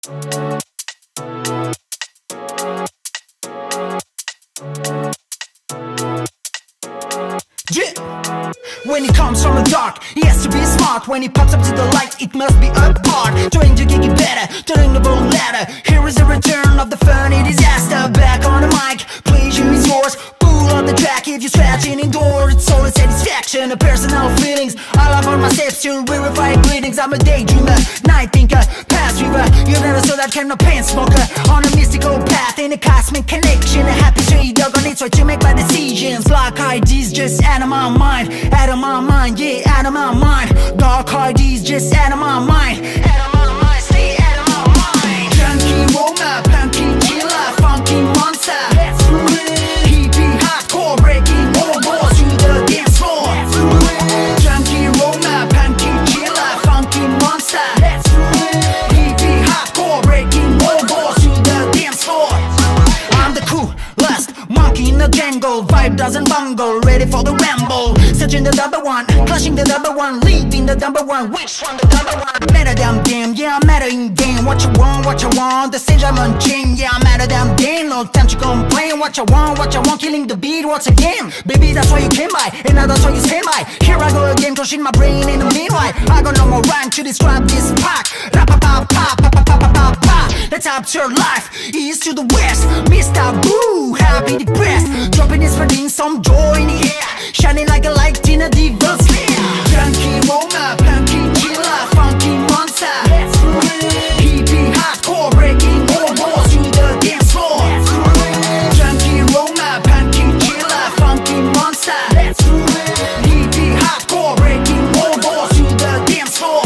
Yeah. When it comes from the dark, he has to be smart. When he pops up to the light, it must be apart. Trying to get it better, turning the bone ladder. Here is the return of the funny disaster. Back on the mic, pleasure is yours. Pull on the track if you're scratching indoors. It's all a satisfaction, a personal feelings. I love all my steps to verify greetings. I'm a daydreamer, night thinker, past river. You never saw that kind of pain smoker. On a mystical path, in a cosmic connection. A happy tree dog on its way to make my decisions. Black IDs just out of my mind. Out of my mind, yeah, out of my mind. Dark IDs just out of my mind. Out of my mind, stay out of my mind. Junkie Roma, punky killer, funky monster. That's right. Hippie hardcore, breaking all balls to the dance floor. That's right. Junkie Roma, punky killer, funky monster. That's right. Hippie hardcore, breaking all balls to the dance floor. I'm the coolest monkey in the jungle. Vibe doesn't bungle, ready for the ramble. Searching the number one, clashing the number one, leading the number one. Which one the number one? Matter damn game, yeah, I'm matter in game. What you want, what you want, the stage I'm on chain. Yeah, I'm matter damn game, no time to complain. What you want, killing the beat once again. Baby, that's why you came by, and now that's why you stand by. Here I go again, crushing my brain in the meanwhile. I got no more rhyme to describe this pack. Ra-pa-pa-pa-pa-pa-pa-pa-pa. That's up to your life, east to the west. Mr. Boo, happy depressed. Dropping his spreading some joy in the air. Shining like a light in a devil's lair. Junkie Roma, punky killer, funky monster. That's right. Hippie hardcore, breaking all walls to the dance floor. That's right. Junkie Roma, punky killer, funky monster. That's right. Hippie hardcore, breaking all walls to the dance floor.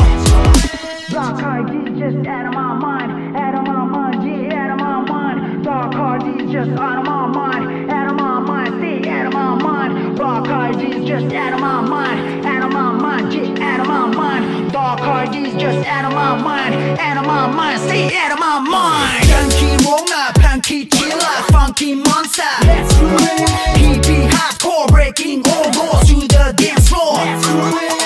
Dark IDs just out of my mind, out of my mind, yeah, out of my mind. Dark IDs just out of my mind, out of my mind, stay out of my mind. Dark IDs just out of my mind, out of my mind, yeah, out of my mind. Dark IDs just out of my mind, out of my mind, stay out of my mind. Junkie Roma, punky killer, funky monster. That's right. Hippie hardcore, breaking all walls to the dance floor. That's right.